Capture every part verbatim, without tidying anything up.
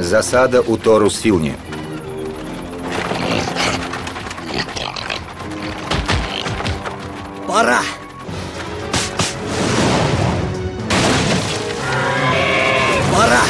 Засада у Торус-Филни. Пора! Пора!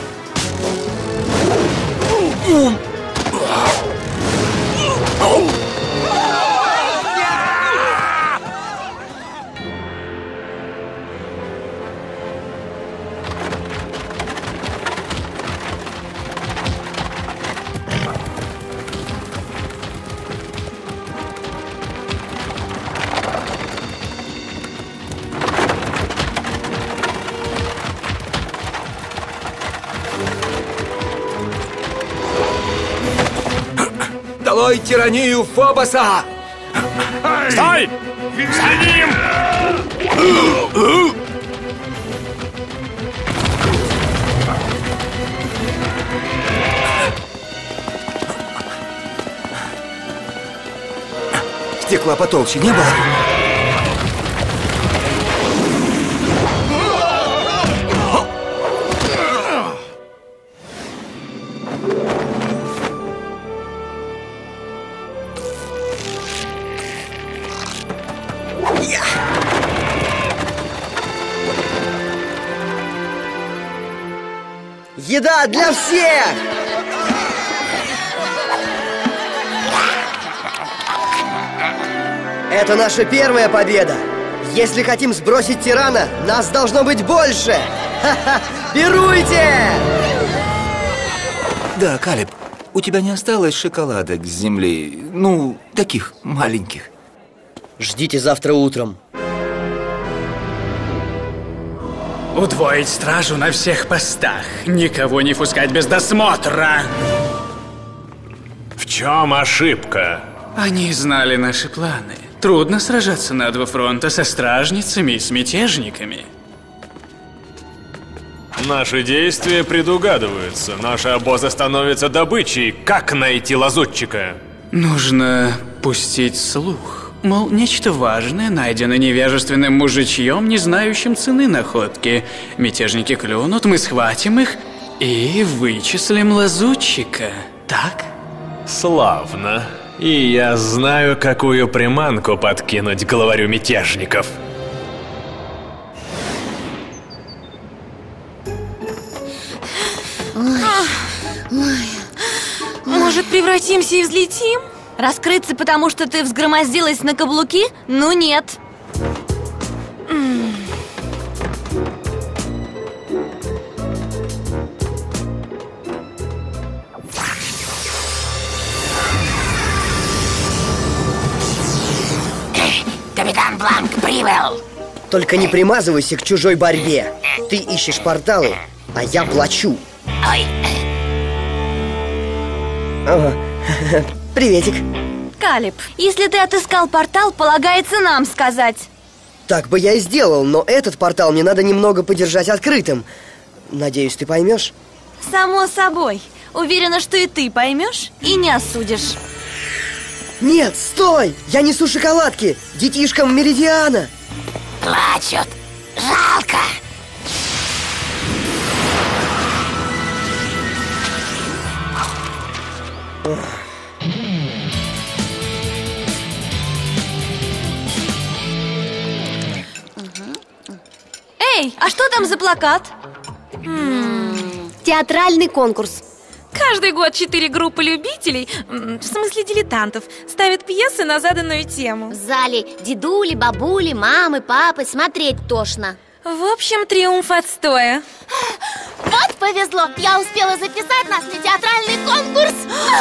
Долой тиранию Фобоса! Стой! За ним! Стекла потолще не было? Еда для всех! Это наша первая победа. Если хотим сбросить тирана, нас должно быть больше. Ха-ха! Пируйте! Да, Калеб, у тебя не осталось шоколадок с земли? Ну, таких маленьких. Ждите завтра утром. Удвоить стражу на всех постах. Никого не пускать без досмотра. В чем ошибка? Они знали наши планы. Трудно сражаться на два фронта со стражницами и с мятежниками. Наши действия предугадываются. Наши обозы становятся добычей. Как найти лазутчика? Нужно пустить слух. Мол, нечто важное найдено невежественным мужичьем, не знающим цены находки. Мятежники клюнут, мы схватим их и вычислим лазутчика. Так? Славно. И я знаю, какую приманку подкинуть главарю мятежников. Может, превратимся и взлетим? Раскрыться, потому что ты взгромоздилась на каблуки? Ну нет. Капитан Бланк прибыл. Только не примазывайся к чужой борьбе. Ты ищешь порталы, а я плачу. Ой. Ага. Приветик. Калеб, если ты отыскал портал, полагается нам сказать. Так бы я и сделал, но этот портал мне надо немного подержать открытым. Надеюсь, ты поймешь? Само собой. Уверена, что и ты поймешь и не осудишь. Нет, стой! Я несу шоколадки детишкам Меридиана. Плачут. Жалко. Эй, а что там за плакат? Театральный конкурс. Каждый год четыре группы любителей, в смысле дилетантов, ставят пьесы на заданную тему. В зале дедули, бабули, мамы, папы. Смотреть тошно. В общем, триумф отстоя. Вот повезло, я успела записать нас на театральный конкурс.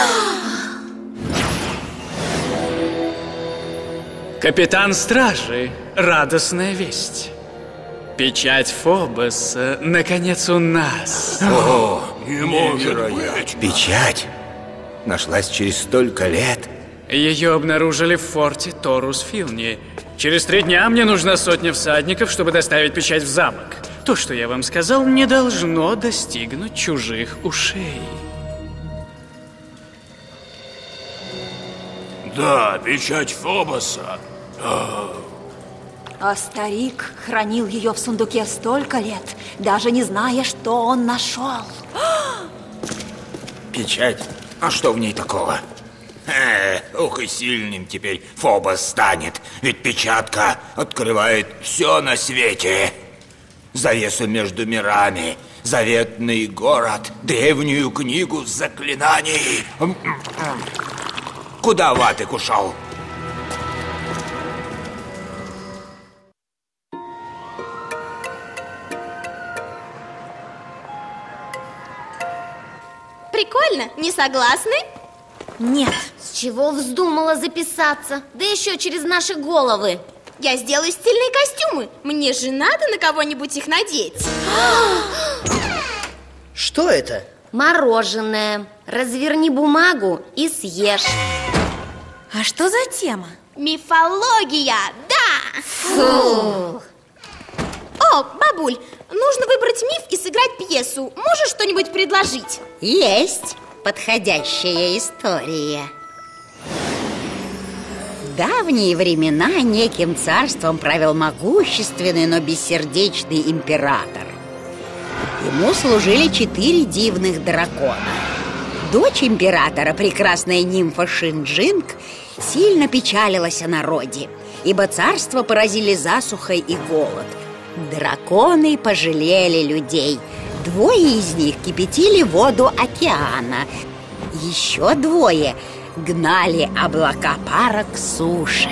Капитан стражи, радостная весть. Печать Фобоса, наконец, у нас. О, невероятно. Печать нашлась через столько лет. Ее обнаружили в форте Торус-Филни. Через три дня мне нужна сотня всадников, чтобы доставить печать в замок. То, что я вам сказал, не должно достигнуть чужих ушей. Да, печать Фобоса. А старик хранил ее в сундуке столько лет, даже не зная, что он нашел. Печать? А что в ней такого? Э, ух и сильным теперь Фобос станет. Ведь печатка открывает все на свете. Завесу между мирами, заветный город, древнюю книгу заклинаний. Куда Ватык ушел? Прикольно, не согласны? Нет. С чего вздумала записаться? Да еще через наши головы. Я сделаю стильные костюмы. Мне же надо на кого-нибудь их надеть. Что это? Мороженое. Разверни бумагу и съешь. А что за тема? Мифология, да! Фу. О, бабуль, нужно выбрать миф и сыграть пьесу. Можешь что-нибудь предложить? Есть подходящая история. В давние времена неким царством правил могущественный, но бессердечный император. Ему служили четыре дивных дракона. Дочь императора, прекрасная нимфа Шинджинг, сильно печалилась о народе, ибо царство поразили засухой и голод. Драконы пожалели людей. Двое из них кипятили воду океана. Еще двое гнали облака пара к суше.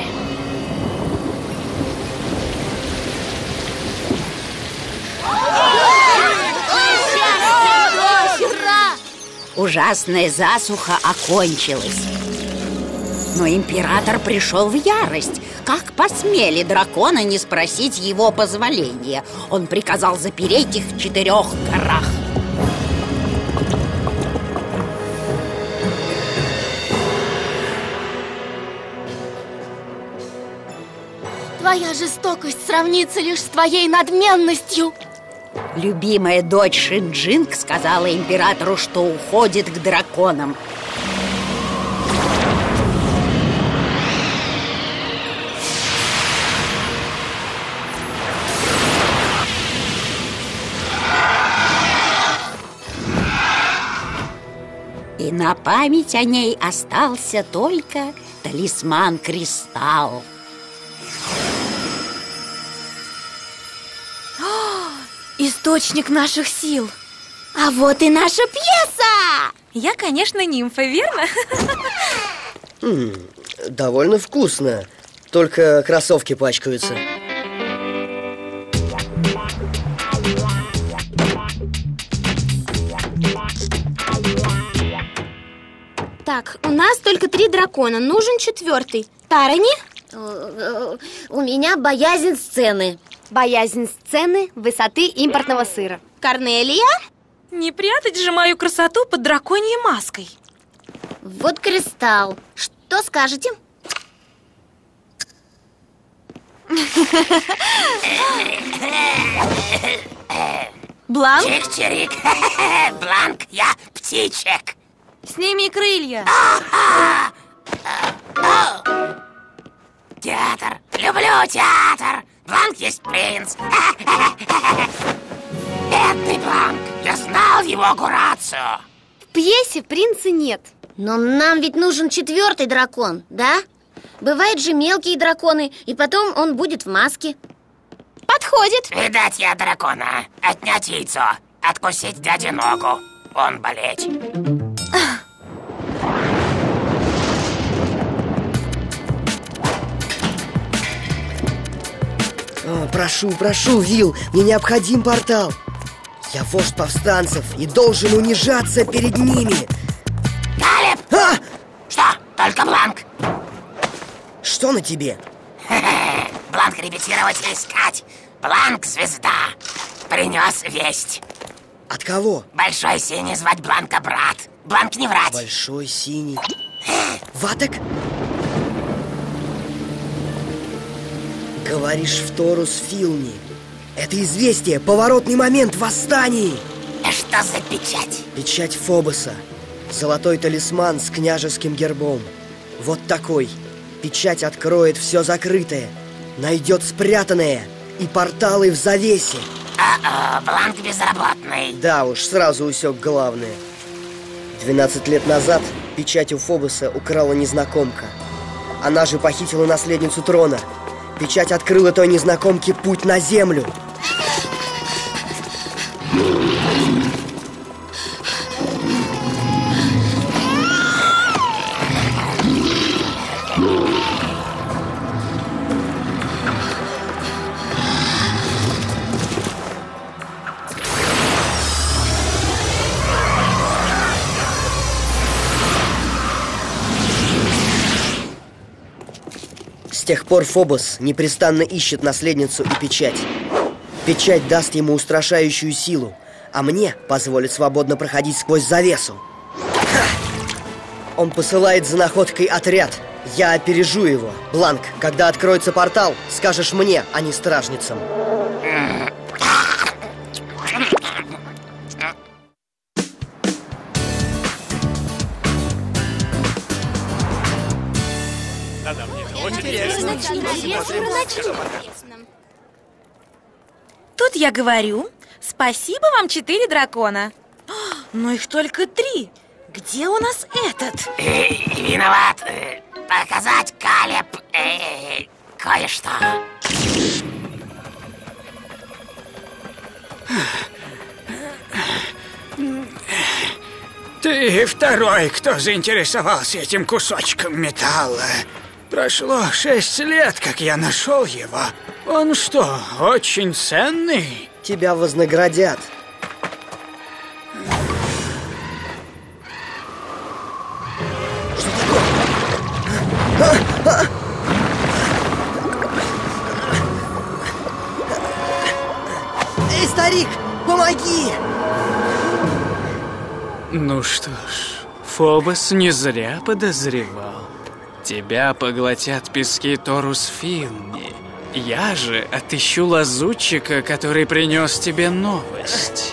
Ужасная засуха окончилась. Но император пришел в ярость. Как посмели драконы не спросить его позволения? Он приказал запереть их в четырех горах. Твоя жестокость сравнится лишь с твоей надменностью. Любимая дочь Шинджинг сказала императору, что уходит к драконам. И на память о ней остался только талисман-кристалл. Источник наших сил. А вот и наша пьеса! Я, конечно, нимфа, верно? М-м, довольно вкусно. Только кроссовки пачкаются. Так, у нас только три дракона, нужен четвертый. Тарани? У меня боязнь сцены. Боязнь сцены высоты импортного сыра. Корнелия? Не прятать же мою красоту под драконьей маской. Вот кристалл. Что скажете? Бланк? Чик-чирик. Бланк, я птичек. Сними крылья. Театр. Люблю театр. Бланк есть принц. Бедный Бланк. Я знал его курацию. В пьесе принца нет. Но нам ведь нужен четвертый дракон, да? Бывают же мелкие драконы, и потом он будет в маске. Подходит. Видать, я дракона. Отнять яйцо. Откусить дяде ногу. Он болеть. О, прошу, прошу, Вилл, мне необходим портал. Я вождь повстанцев и должен унижаться перед ними. Калеб! А! Что? Только Бланк? Что на тебе? Бланк репетировать и искать. Бланк звезда. Принес весть. От кого? Большой синий звать Бланка брат. Бланк не врать. Большой синий. Ватык? Говоришь, в Торус Филни. Это известие, поворотный момент в восстании. Что за печать? Печать Фобоса. Золотой талисман с княжеским гербом. Вот такой. Печать откроет все закрытое, найдет спрятанное и порталы в завесе. А-а, Бланк безработный. Да уж, сразу усек главное. Двенадцать лет назад печать у Фобоса украла незнакомка. Она же похитила наследницу трона. Печать открыла той незнакомке путь на землю. С тех пор Фобос непрестанно ищет наследницу и печать. Печать даст ему устрашающую силу, а мне позволит свободно проходить сквозь завесу. Ха! Он посылает за находкой отряд. Я опережу его. Бланк, когда откроется портал, скажешь мне, а не стражницам. Тут я говорю, спасибо вам, четыре дракона. Но их только три. Где у нас этот? Э, виноват. Э, показать, Калеб, э, кое-что. Ты второй, кто заинтересовался этим кусочком металла. Прошло шесть лет, как я нашел его. Он что, очень ценный? Тебя вознаградят. Что такое? Эй, старик, помоги! Ну что ж, Фобос не зря подозревал. Тебя поглотят пески Торус Филни. Я же отыщу лазутчика, который принес тебе новость.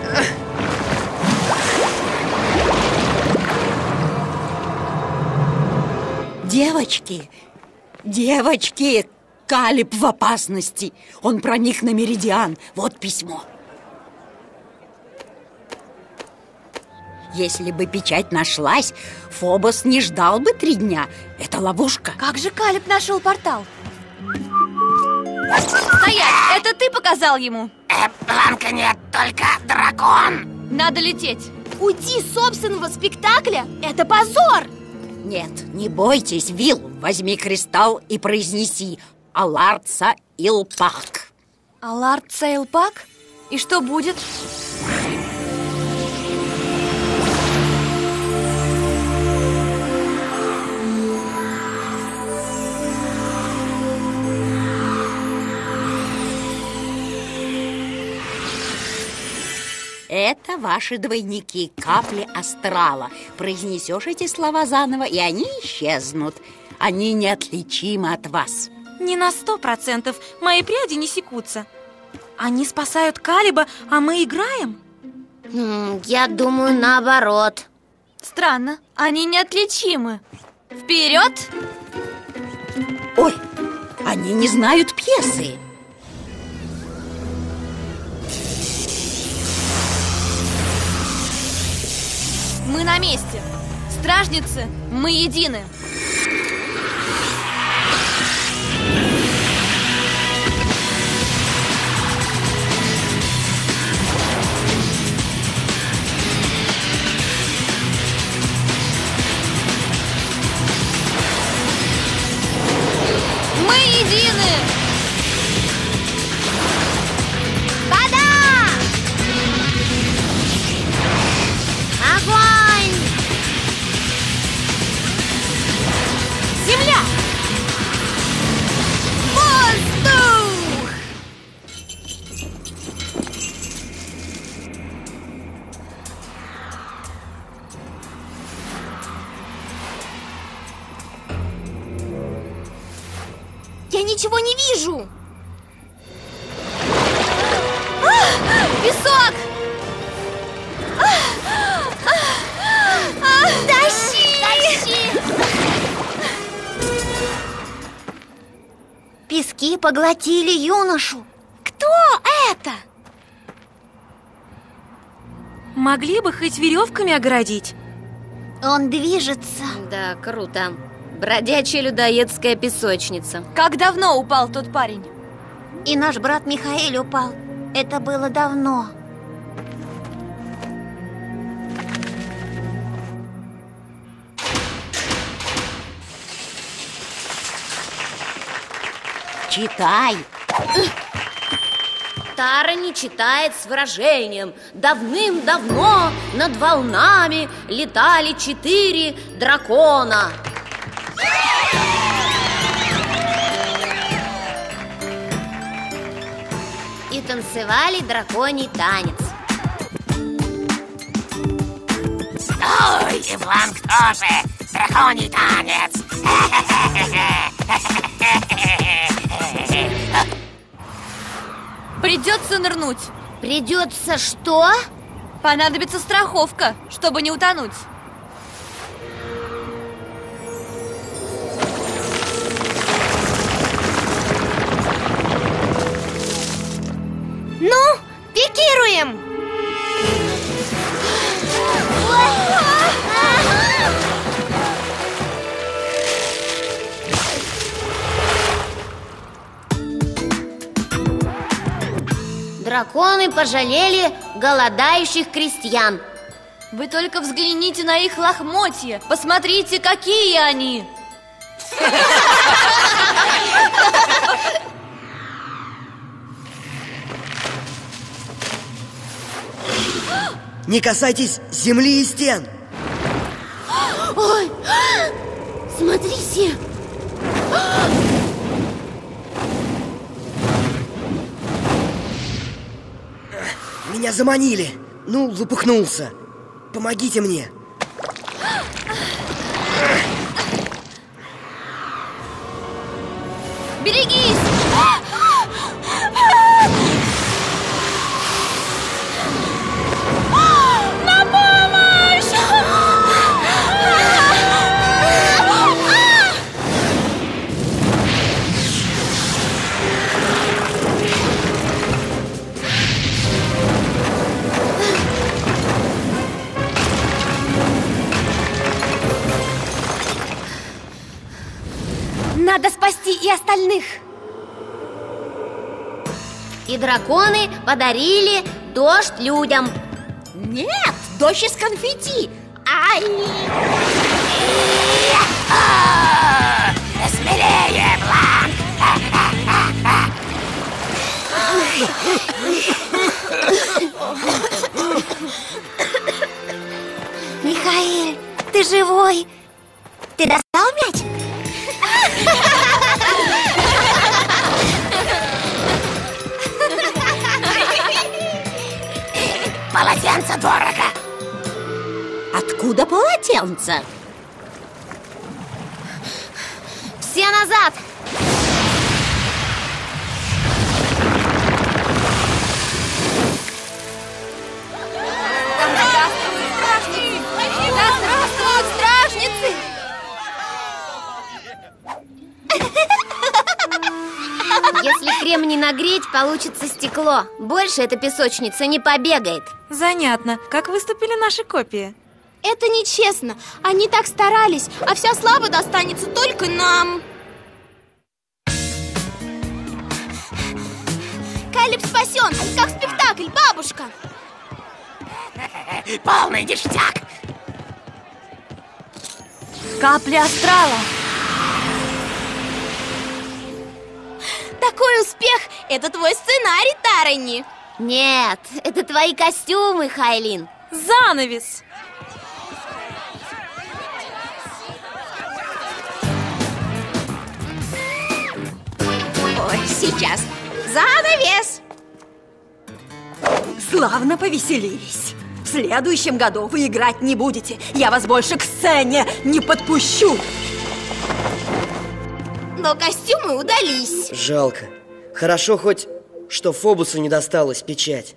Девочки, девочки, Калеб в опасности. Он проник на Меридиан. Вот письмо. Если бы печать нашлась, Фобос не ждал бы три дня. Это ловушка. Как же Калеб нашел портал? Стоять! Это ты показал ему? Э, Бланка нет, только дракон. Надо лететь. Уйти с собственного спектакля – это позор! Нет, не бойтесь, Вил. Возьми кристалл и произнеси Аларца Илпак. Аларца Илпак? И что будет? Это ваши двойники, капли астрала. Произнесешь эти слова заново, и они исчезнут. Они неотличимы от вас. Не на сто процентов. Мои пряди не секутся. Они спасают Калеба, а мы играем? М, Я думаю, наоборот. Странно, они неотличимы. Вперед! Ой, они не знают пьесы. Мы на месте. Стражницы, мы едины. Мы едины. Вода! Огонь! Земля! Воздух! Я ничего не вижу! А, песок! Тащи! Тащи! Пески поглотили юношу. Кто это? Могли бы хоть веревками оградить. Он движется. Да, круто. Бродячая людоедская песочница. Как давно упал тот парень? И наш брат Михаэль упал. Это было давно. Читай. Тарани читает с выражением. Давным-давно над волнами летали четыре дракона. И танцевали драконий танец. Стой, Бланк тоже! Драконий танец! Придется нырнуть. Придется что? Понадобится страховка, чтобы не утонуть. Ну, пикируем! Драконы пожалели голодающих крестьян. Вы только взгляните на их лохмотья. Посмотрите, какие они. Не касайтесь земли и стен. Ой, смотрите. Меня заманили. Ну, запыхнулся. Помогите мне. Берегись! На помощь! Надо спасти и остальных. И драконы подарили дождь людям. Нет, дождь из конфетти. Ай! Смелее, Бланк! Михаэль, ты живой? Ты достал мяч? Полотенце дорого. Откуда полотенце? Все назад! Да здравствуют стражницы! Если крем не нагреть, получится стекло. Больше эта песочница не побегает. Занятно. Как выступили наши копии? Это нечестно. Они так старались, а вся слава достанется только нам. Калиб спасен, как спектакль, бабушка. Полный ништяк. Капли астрала. Такой успех – это твой сценарий, Тарани. Нет, это твои костюмы, Хайлин. Занавес. Ой, сейчас. Занавес. Славно повеселились. В следующем году вы играть не будете. Я вас больше к сцене не подпущу. Но костюмы удались. Жалко. Хорошо хоть, что Фобусу не досталась печать.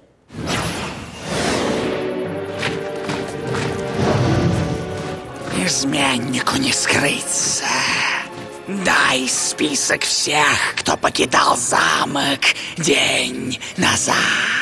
Изменнику не скрыться. Дай список всех, кто покидал замок день назад.